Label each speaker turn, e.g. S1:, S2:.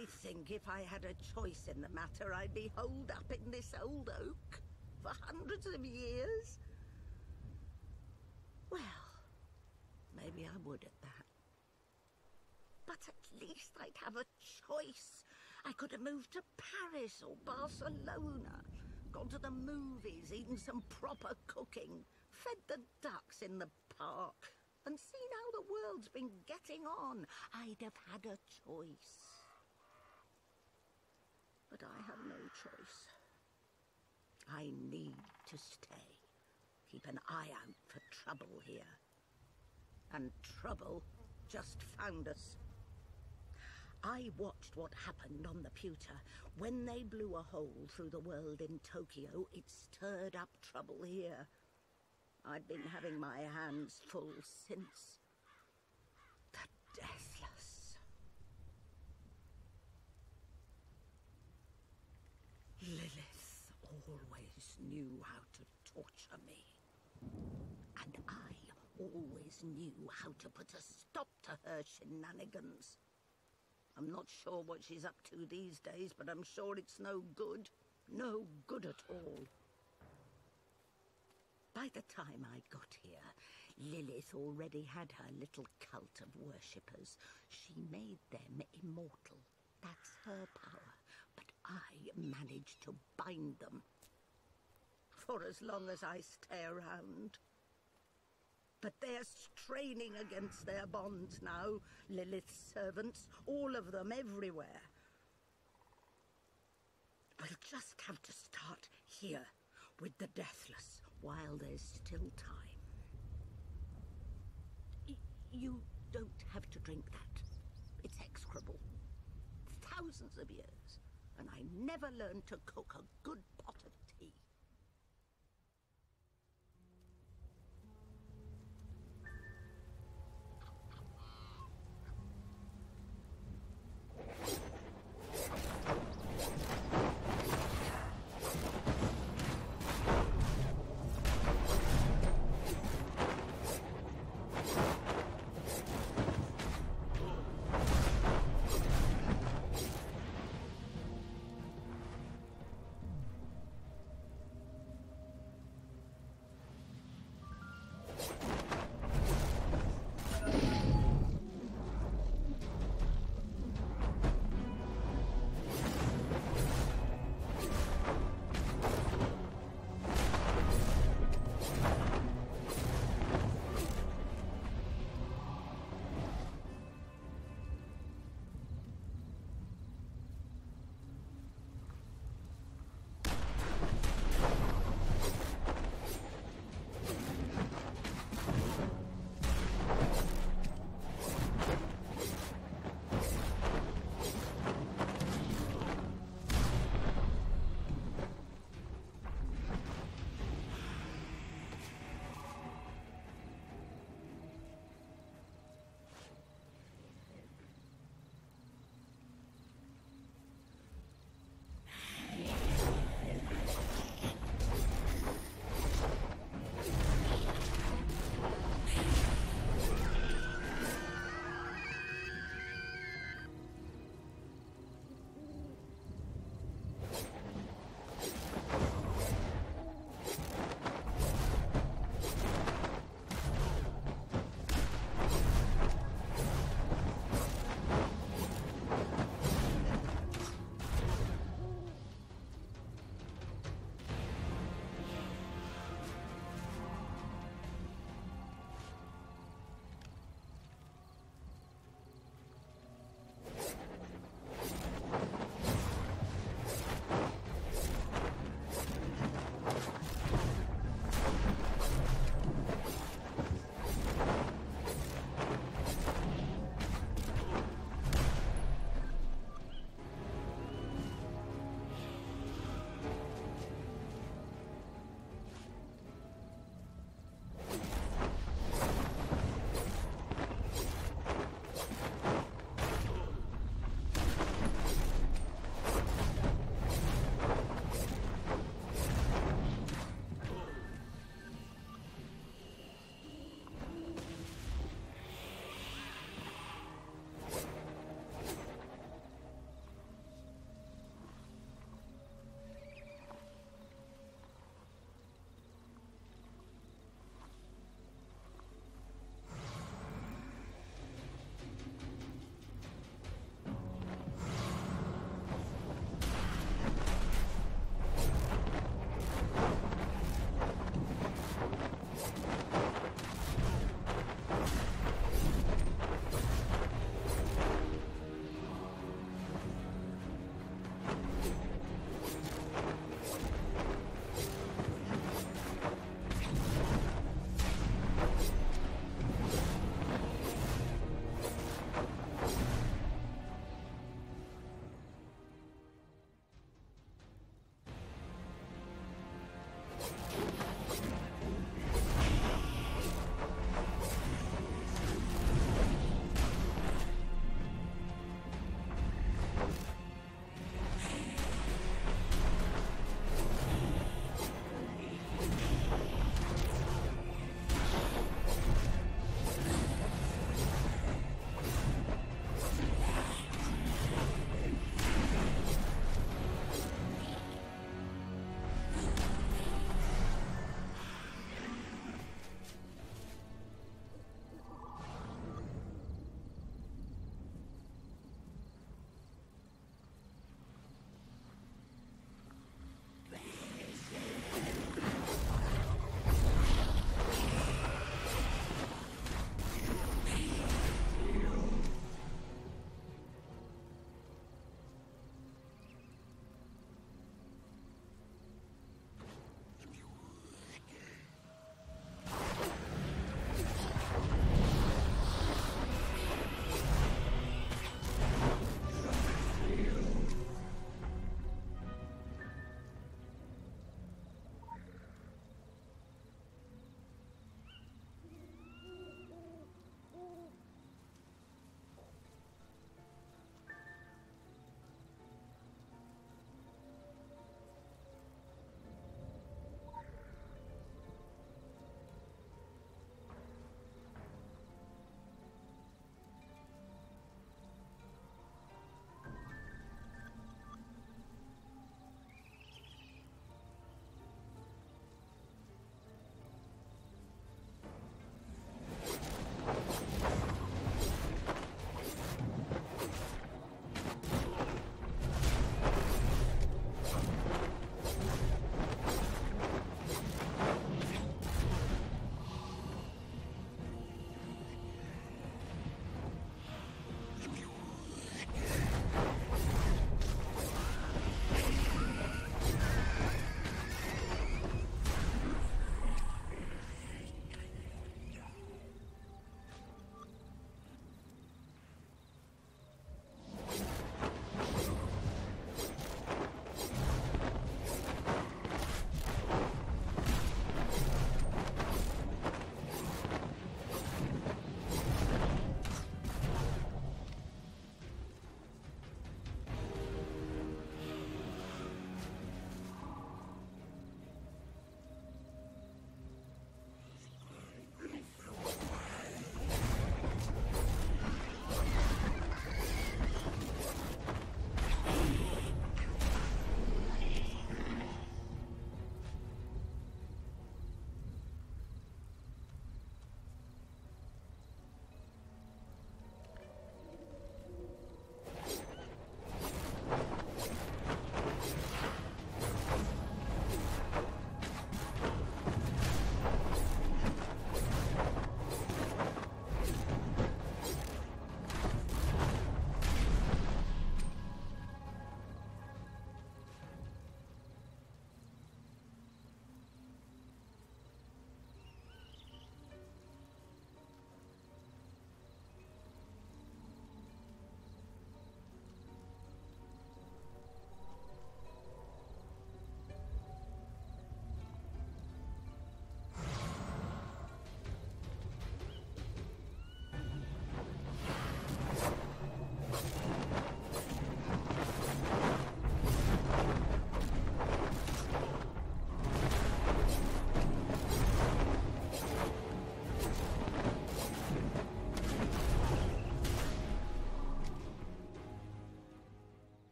S1: I think if I had a choice in the matter, I'd be holed up in this old oak for hundreds of years. Well, maybe I would at that. But at least I'd have a choice. I could have moved to Paris or Barcelona, gone to the movies, eaten some proper cooking, fed the ducks in the park, and seen how the world's been getting on. I'd have had a choice. But I have no choice. I need to stay. Keep an eye out for trouble here. And trouble just found us. I watched what happened on the pewter. When they blew a hole through the world in Tokyo, it stirred up trouble here. I'd been having my hands full since. The Deathless. Lilith always knew how to torture me. And I always knew how to put a stop to her shenanigans. I'm not sure what she's up to these days, but I'm sure it's no good. No good at all. By the time I got here, Lilith already had her little cult of worshippers. She made them immortal. That's her power. But I managed to bind them. For as long as I stay around. But they're straining against their bonds now, Lilith's servants, all of them everywhere. We'll just have to start here with the Deathless while there's still time. You don't have to drink that. It's execrable. Thousands of years, and I never learned to cook a good pot of